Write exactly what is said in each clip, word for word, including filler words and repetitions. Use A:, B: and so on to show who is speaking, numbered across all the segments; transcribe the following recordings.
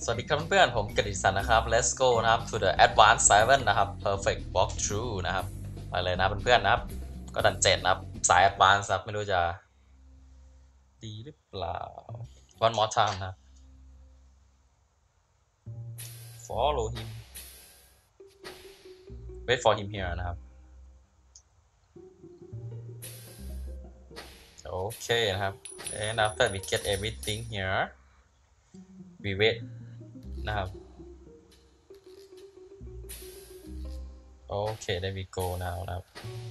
A: สวัสดีครับเพื่อนๆผมกฤษณนะครับ let's go นะครับ to the advanced seven นะครับ perfect walkthrough นะครับไปเลยนะเพื่อนๆนะครับก็ดันเจ็ดนะครับสาย advanced ครับไม่รู้จะดีหรือเปล่า one more time นะครับ follow him wait for him here นะครับโอเคนะครับ and after we get everything here we wait นะครับโอเค then we go now นะครับ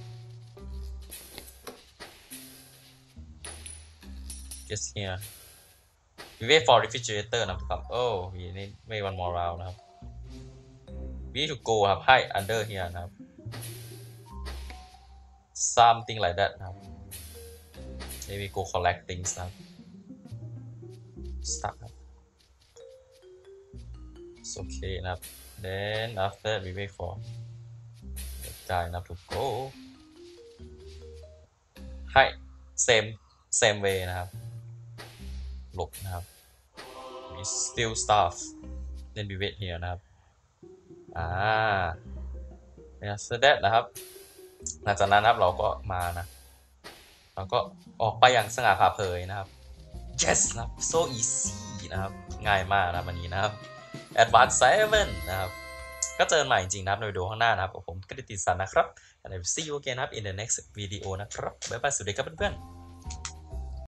A: just here we wait for refrigerator นะครับ oh we need wait one more round นะครับ we need to go ครับ hide under here นะครับ something like that นะครับ maybe go collect things นะครับ stuck ครับ it's okay นะครับ then after we wait for the guy นะครับ to go hide same same way นะครับหลบนะครับ we steal stuff then we wait here นะครับอ่า after that นะครับหลังจากนั้นนะครับเราก็มานะเราก็ออกไปอย่างสง่าผ่าเผยนะครับ yes นะครับ so easy นะครับง่ายมากนะวันนี้นะครับ advanced seven นะครับก็เจอใหม่จริงนะครับในวิดีโอข้างหน้านะครับผมกฤติสันนะครับ and I will see you again นะครับ in the next video นะครับบ๊ายบายสวัสดีครับเพื่อนๆ